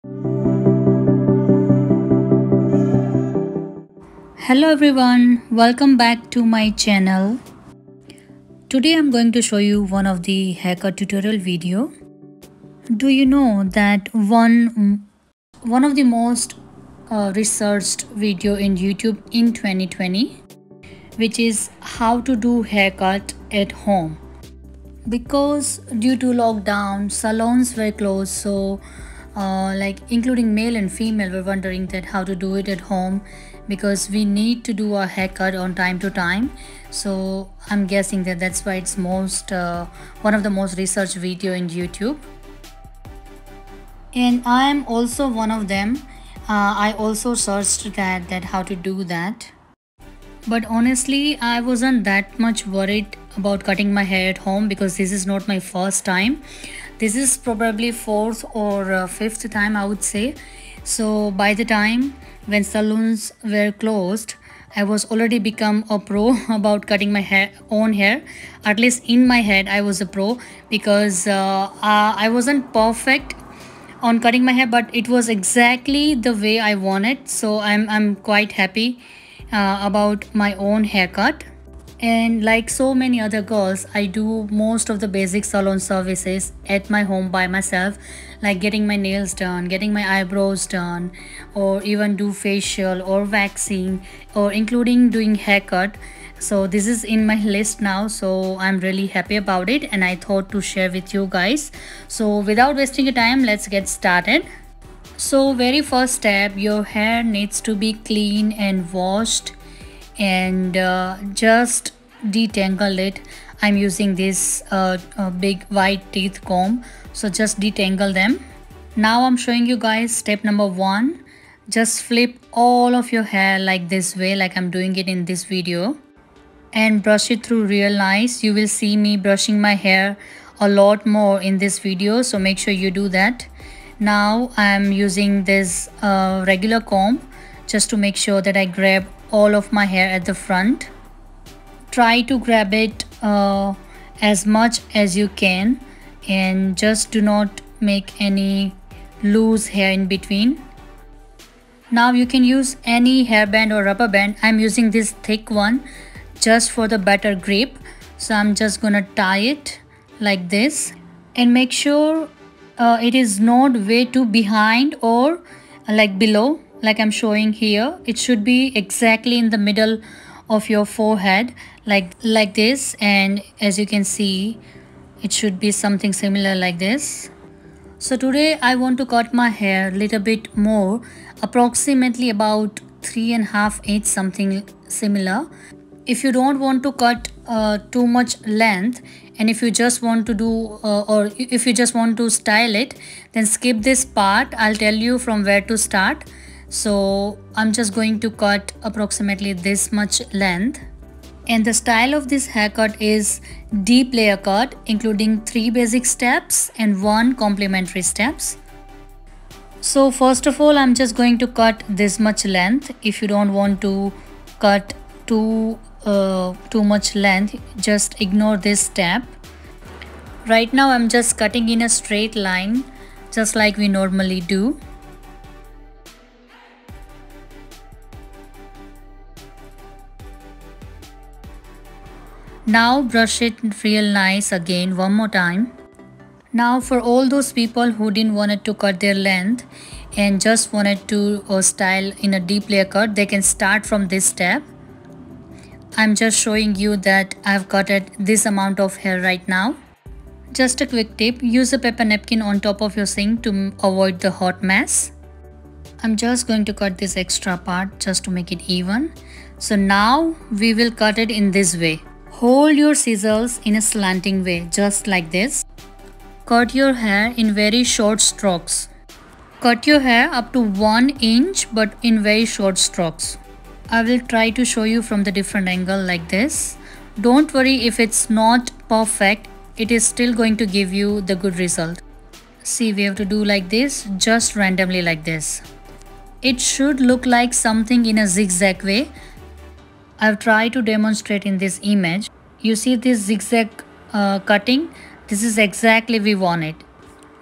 Hello everyone, welcome back to my channel. Today I'm going to show you one of the haircut tutorial video. Do you know that one of the most researched video in YouTube in 2020, which is how to do haircut at home? Because due to lockdown, salons were closed, so like including male and female were wondering that how to do it at home, because we need to do a haircut on time to time. So I'm guessing that that's why it's one of the most researched video in YouTube, and I am also one of them. I also searched that how to do that. But honestly, I wasn't that much worried about cutting my hair at home because this is not my first time. This is probably fourth or fifth time, I would say. So by the time when salons were closed, I was already become a pro about cutting my own hair. At least in my head, I was a pro because I wasn't perfect on cutting my hair, but it was exactly the way I wanted. So I'm quite happy about my own haircut. And like so many other girls, I do most of the basic salon services at my home by myself, like getting my nails done, getting my eyebrows done, or even do facial or waxing, or including doing haircut. So this is in my list now, so I'm really happy about it and I thought to share with you guys. So without wasting your time, let's get started. So very first step, your hair needs to be clean and washed, and just detangle it. I'm using this big white teeth comb, so just detangle them. Now I'm showing you guys step number 1. Just flip all of your hair like this way, like I'm doing it in this video, and brush it through real nice. You will see me brushing my hair a lot more in this video, so make sure you do that. Now I'm using this regular comb just to make sure that I grab all of my hair at the front. Try to grab it as much as you can, and just do not make any loose hair in between. Now you can use any hairband or rubber band. I'm using this thick one just for the better grip. So I'm just gonna tie it like this, and make sure it is not way too behind or like below, like I'm showing here. It should be exactly in the middle of your forehead, like this. And as you can see, it should be something similar like this. So today I want to cut my hair a little bit more, approximately about 3.5 inch, something similar. If you don't want to cut too much length, and if you just want to do or if you just want to style it, then skip this part. I'll tell you from where to start. So I'm just going to cut approximately this much length. And the style of this haircut is deep layer cut, including 3 basic steps and 1 complementary steps. So first of all, I'm just going to cut this much length. If you don't want to cut too much length, just ignore this step. Right now I'm just cutting in a straight line, just like we normally do. Now brush it real nice again one more time. Now for all those people who didn't want to cut their length and just wanted to style in a deep layer cut, they can start from this step. I'm just showing you that I've cut this amount of hair right now. Just a quick tip, use a paper napkin on top of your sink to avoid the hot mess. I'm just going to cut this extra part just to make it even. So now we will cut it in this way. Hold your scissors in a slanting way, just like this. Cut your hair in very short strokes. Cut your hair up to 1 inch, but in very short strokes. I will try to show you from the different angle like this. Don't worry if it's not perfect, it is still going to give you the good result. See, we have to do like this, just randomly like this. It should look like something in a zigzag way. I've tried to demonstrate in this image. You see this zigzag cutting? This is exactly we want it.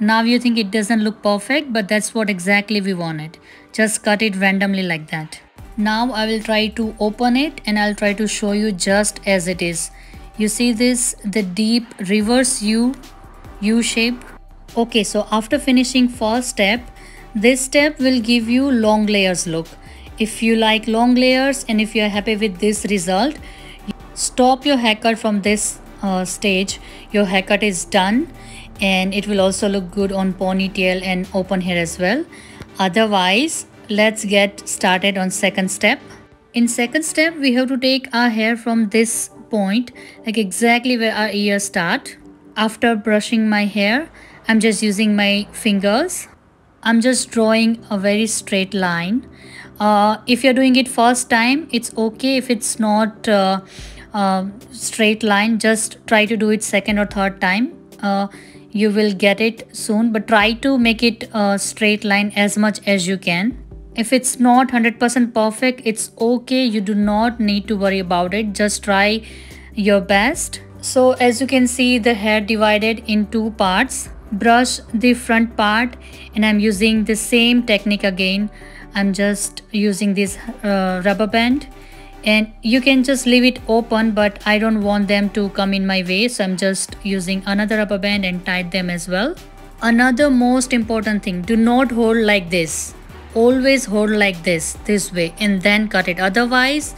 Now you think it doesn't look perfect, but that's what exactly we wanted. Just cut it randomly like that. Now I will try to open it and I'll try to show you just as it is. You see this, the deep reverse U shape. Okay, so after finishing first step, this step will give you long layers look. If you like long layers and if you are happy with this result, stop your haircut from this stage. Your haircut is done and it will also look good on ponytail and open hair as well. Otherwise, let's get started on second step. In second step, we have to take our hair from this point, like exactly where our ears start. After brushing my hair, I'm just using my fingers. I'm just drawing a very straight line. If you're doing it first time, it's okay if it's not straight line. Just try to do it second or third time. You will get it soon, but try to make it a straight line as much as you can. If it's not 100% perfect, it's okay. You do not need to worry about it. Just try your best. So as you can see, the hair divided in two parts. Brush the front part and I'm using the same technique again. I'm just using this rubber band, and you can just leave it open, but I don't want them to come in my way, so I'm just using another rubber band and tied them as well. Another most important thing, do not hold like this. Always hold like this way, and then cut it. Otherwise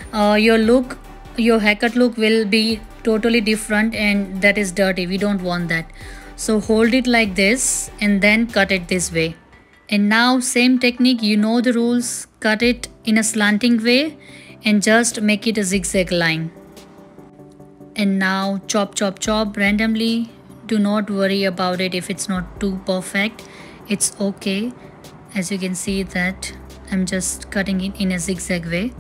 your haircut look will be totally different, and that is dirty. We don't want that. So hold it like this and then cut it this way. And now same technique, you know the rules. Cut it in a slanting way and just make it a zigzag line. And now chop randomly. Do not worry about it if it's not too perfect. It's okay. As you can see that I'm just cutting it in a zigzag way.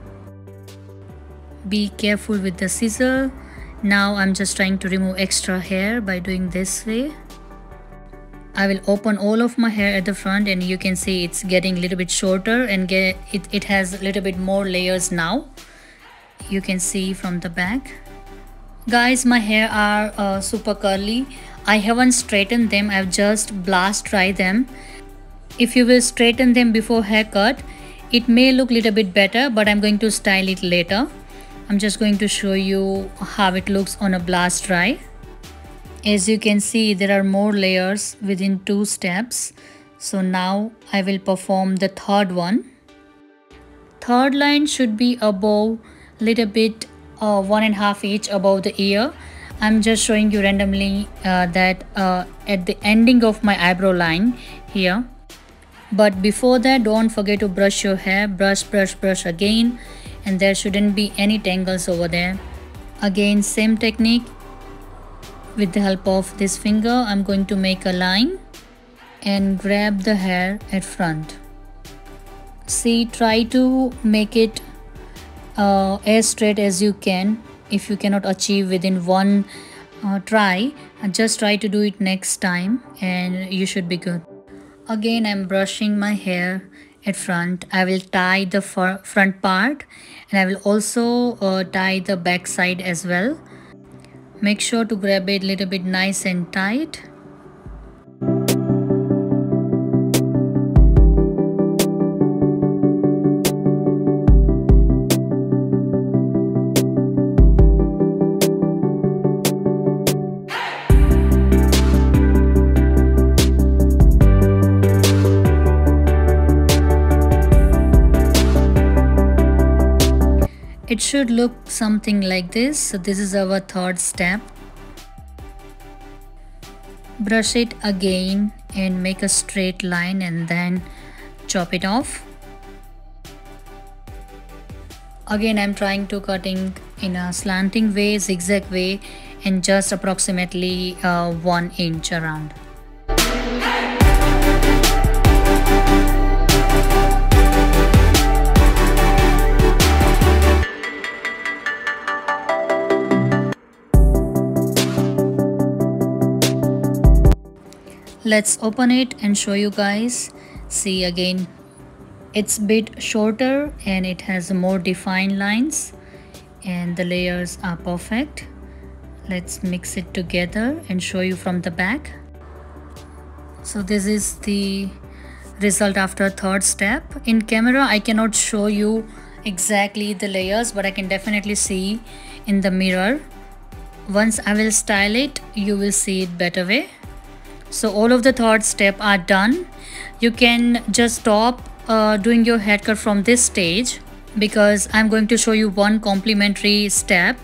Be careful with the scissor. Now I'm just trying to remove extra hair by doing this way. I will open all of my hair at the front, and you can see it's getting a little bit shorter and it has a little bit more layers now. You can see from the back. Guys, my hair are super curly. I haven't straightened them. I've just blast dried them. If you will straighten them before haircut, it may look a little bit better, but I'm going to style it later. I'm just going to show you how it looks on a blast dry. As you can see, there are more layers within 2 steps. So now I will perform the third one. Third line should be above, little bit 1.5 inch above the ear. I'm just showing you randomly that at the ending of my eyebrow line here. But before that, don't forget to brush your hair. Brush again, and there shouldn't be any tangles over there. Again, same technique. With the help of this finger, I'm going to make a line and grab the hair at front. See, try to make it as straight as you can. If you cannot achieve within one try, just try to do it next time and you should be good. Again, I'm brushing my hair at front. I will tie the front part, and I will also tie the back side as well. Make sure to grab it a little bit nice and tight. It should look something like this. So this is our third step. Brush it again and make a straight line and then chop it off. Again, I'm trying to cutting in a slanting way, zigzag way, and just approximately 1 inch around. Let's open it and show you guys. See, again, it's a bit shorter and it has more defined lines and the layers are perfect. Let's mix it together and show you from the back. So this is the result after third step. In camera I cannot show you exactly the layers, but I can definitely see in the mirror. Once I will style it, you will see it better way. So all of the third step are done. You can just stop doing your haircut from this stage, because I'm going to show you one complementary step.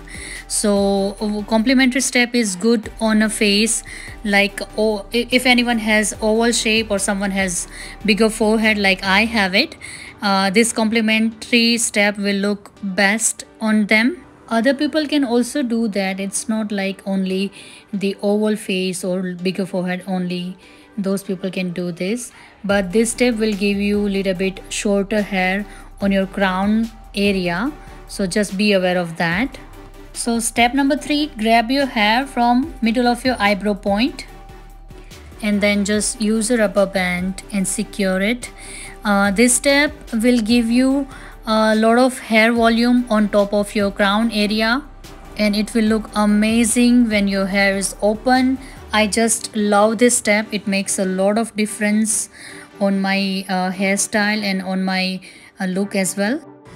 So complementary step is good on a face, like, oh, if anyone has oval shape or someone has bigger forehead like I have it, this complementary step will look best on them. Other people can also do that. It's not like only the oval face or bigger forehead only those people can do this, but this step will give you a little bit shorter hair on your crown area, so just be aware of that. So step number 3, grab your hair from middle of your eyebrow point and then just use a rubber band and secure it. This step will give you a lot of hair volume on top of your crown area, and it will look amazing when your hair is open. I just love this step. It makes a lot of difference on my hairstyle and on my look as well.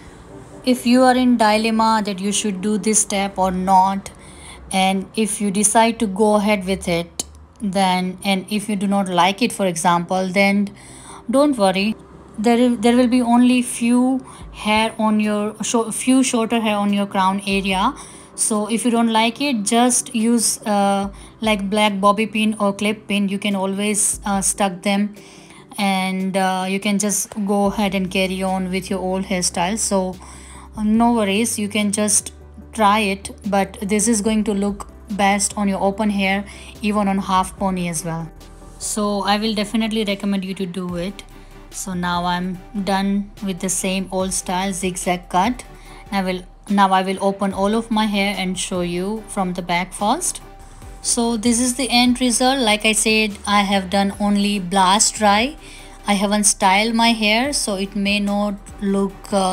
If you are in dilemma that you should do this step or not, and if you decide to go ahead with it, then, and if you do not like it, for example, then don't worry. There will be only few hair on your few shorter hair on your crown area. So if you don't like it, just use like black bobby pin or clip pin. You can always stuck them, and you can just go ahead and carry on with your old hairstyle. So no worries, you can just try it, but this is going to look best on your open hair, even on half pony as well. So I will definitely recommend you to do it. So now I'm done with the same old style zigzag cut. Now I will open all of my hair and show you from the back first. So this is the end result. Like I said, I have done only blast dry. I haven't styled my hair, so it may not look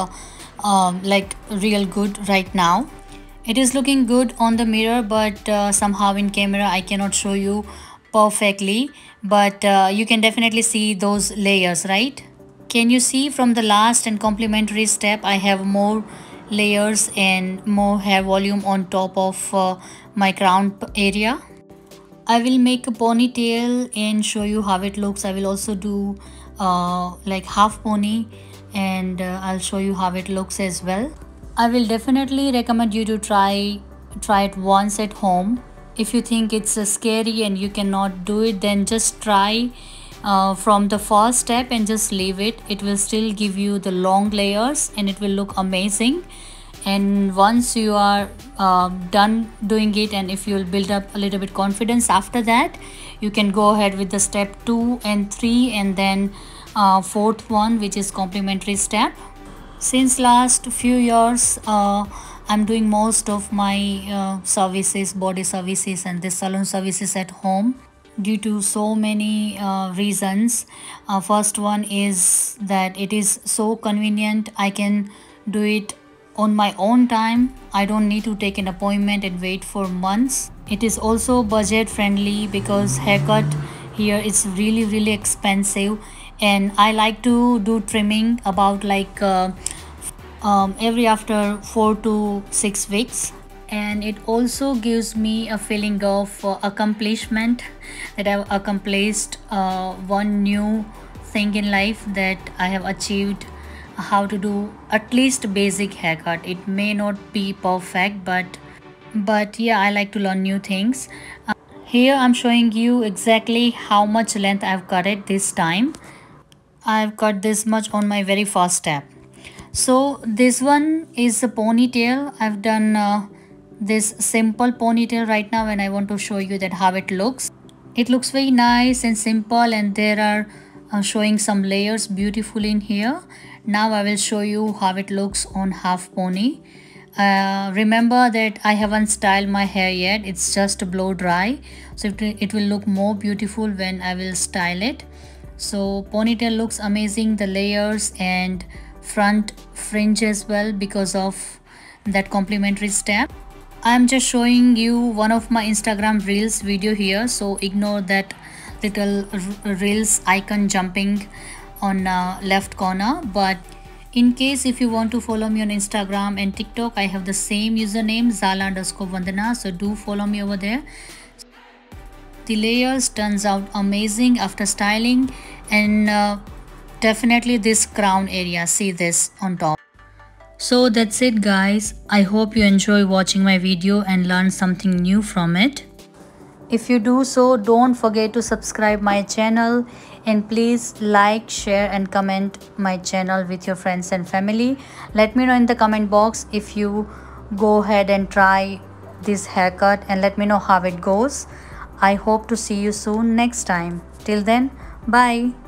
like real good right now. It is looking good on the mirror, but somehow in camera I cannot show you perfectly, but you can definitely see those layers, right? Can you see from the last and complementary step, I have more layers and more hair volume on top of my crown area. I will make a ponytail and show you how it looks. I will also do like half pony, and I'll show you how it looks as well. I will definitely recommend you to try it once at home. If you think it's scary and you cannot do it, then just try from the first step and just leave it. It will still give you the long layers and it will look amazing. And once you are done doing it, and if you'll build up a little bit confidence after that, you can go ahead with the step 2 and 3, and then fourth one, which is complementary step. Since last few years, I'm doing most of my services, body services and this salon services at home due to so many reasons. First one is that it is so convenient. I can do it on my own time. I don't need to take an appointment and wait for months. It is also budget friendly, because haircut here is really expensive, and I like to do trimming about like every after 4 to 6 weeks. And it also gives me a feeling of accomplishment, that I've accomplished one new thing in life, that I have achieved how to do at least basic haircut. It may not be perfect, but yeah, I like to learn new things. Here I'm showing you exactly how much length I've cut it this time. I've cut this much on my very first step. So this one is a ponytail. I've done this simple ponytail right now, and I want to show you that how it looks. It looks very nice and simple, and there are showing some layers beautifully in here. Now I will show you how it looks on half pony. Remember that I haven't styled my hair yet. It's just blow dry, so it will look more beautiful when I will style it. So ponytail looks amazing, the layers and front fringe as well, because of that complementary step. I'm just showing you one of my Instagram reels video here, so ignore that little reels icon jumping on left corner. But in case if you want to follow me on Instagram and TikTok, I have the same username, Zala_Vandana, so do follow me over there. The layers turns out amazing after styling, and definitely this crown area, see this on top. So that's it guys, I hope you enjoy watching my video and learn something new from it. If you do so, don't forget to subscribe my channel, and please like, share and comment my channel with your friends and family. Let me know in the comment box if you go ahead and try this haircut, and let me know how it goes. I hope to see you soon next time. Till then, bye.